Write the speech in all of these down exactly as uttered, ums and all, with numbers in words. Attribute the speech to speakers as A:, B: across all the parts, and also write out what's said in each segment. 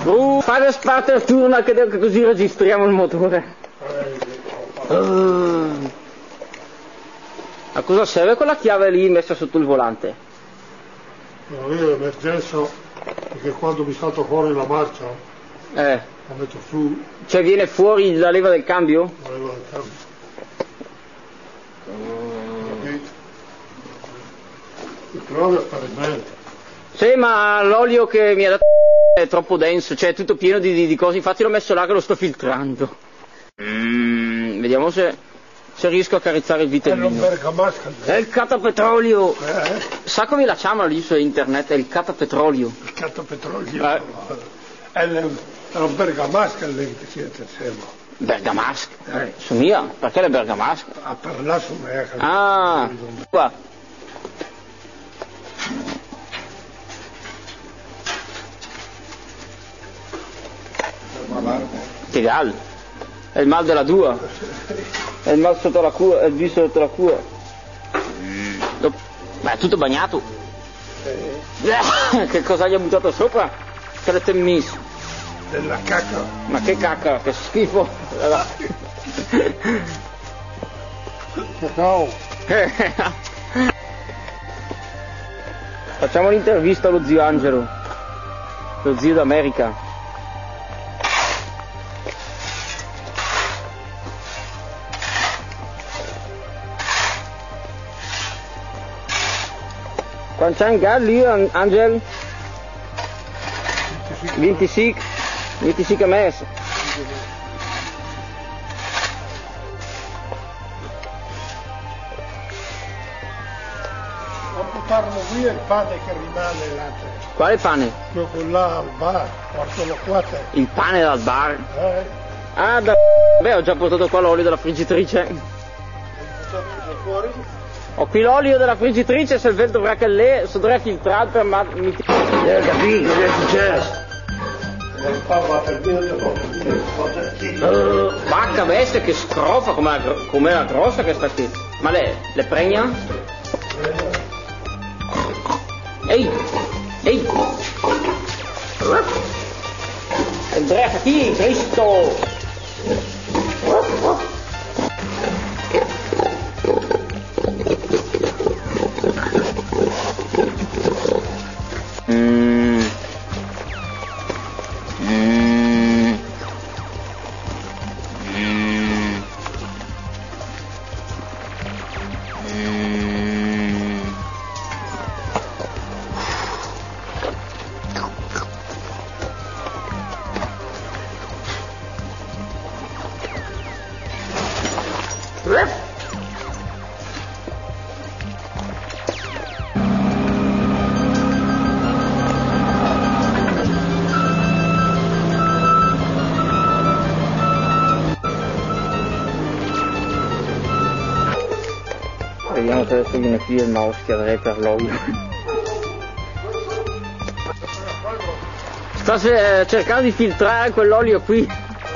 A: Uh, fare spartere turno anche che così registriamo il motore. Uh. A cosa serve quella chiave lì messa sotto il volante?
B: No, io l'emergenza, perché quando mi salto fuori la marcia,
A: eh.
B: la metto su.
A: Cioè viene fuori la leva del cambio?
B: La leva del cambio.
A: Mm.
B: Il petrolio appare bene.
A: Sì, ma l'olio che mi ha dato è troppo denso, cioè è tutto pieno di, di, di cose, infatti l'ho messo là che lo sto filtrando. Mm, vediamo se, se riesco a carezzare il vitellino.
B: È un bergamasca.
A: È il catapetrolio.
B: Eh?
A: Sa come la chiamano lì su internet? È il catapetrolio.
B: Il catapetrolio.
A: Eh.
B: È un bergamasca lì che siete insieme.
A: Bergamasca?
B: Eh.
A: Su mia? Perché le bergamasca?
B: A parlare su me.
A: Ah, qua. Che gal. È il mal della dua. È il mal sotto la cua, è il viso sotto la cua. Mm. Ma è tutto bagnato. Eh. Che cosa gli ha buttato sopra? Che l'ha messo?
B: Della cacca.
A: Ma che cacca, che schifo.
B: No.
A: Facciamo l'intervista allo zio Angelo, lo zio d'America. Quanti anni hai lì, Angel? ventisei. ventisei mesi.
B: Non portarono via il pane che rimane là.
A: Quale pane?
B: Quello là al bar, portalo qua te.
A: Il pane dal bar?
B: Eh?
A: Ah, da... Beh, ho già portato qua l'olio della friggitrice.
B: Hai portato fuori?
A: Ho qui l'olio della friggitrice, se il vento dovrà che lei, se dovrà filtrare per ma... mi...
B: Eh, capito, che è successo?
A: Uh, vacca bestia che scrofa, com'è com la grossa che sta qui. Ma le, le pregna? Ehi! Ehi! Andrea qui, Cristo! Mm. Mm. Mm. Mm. Vediamo se adesso viene qui il mouse che avrei per l'olio. Sta eh, cercando di filtrare quell'olio qui.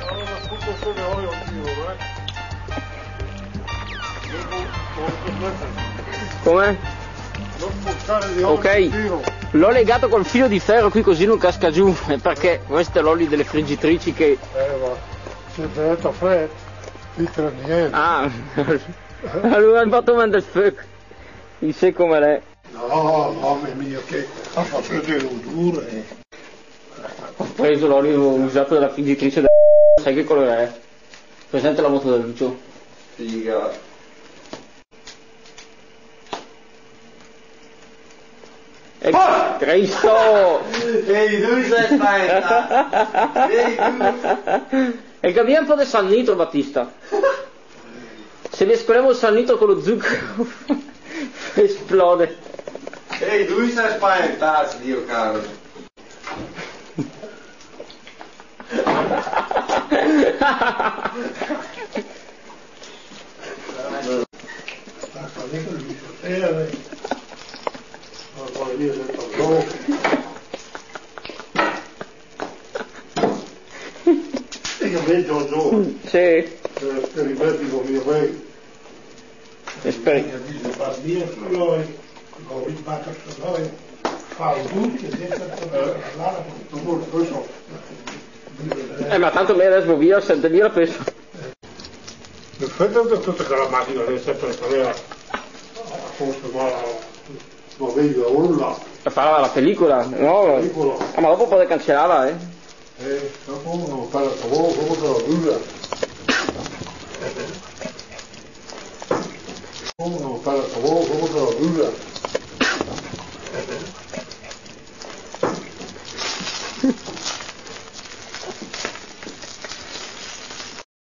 A: Come? Ok, l'ho legato col filo di ferro qui così non casca giù, perché questo è l'olio delle friggitrici che...
B: Eh, ma se è venuto freddo, filtra niente.
A: Ah, allora il fatto del fuoco, il sé come l'è.
B: No, mamma mia, che ha fatto delle odore.
A: Ho preso l'olio usato dalla friggitrice da... sai che colore è? Presente la moto da Lucio?
C: Figa.
A: E... oh! Cristo!
C: Ehi, tu sei spaventato! Ehi, tu!
A: E capiamo un po' del San Nitro, Battista. Se mescoliamo il San Nitro con lo zucchero esplode.
C: Ehi, tu sei spaventato, Dio caro!
B: Io vedo giù.
A: Sì.
B: Esperimenti con mio rey.
A: Esperimenti.
B: fai tutti e senza parlare, poi so.
A: Eh, ma tanto me adesso via settemila peso.
B: Perfetto da tutta quella macchina che sta per fare forse ma non vedo nulla.
A: Per fare la pellicola, no?
B: Pellicola.
A: Ah, ma dopo potete cancellarla, eh?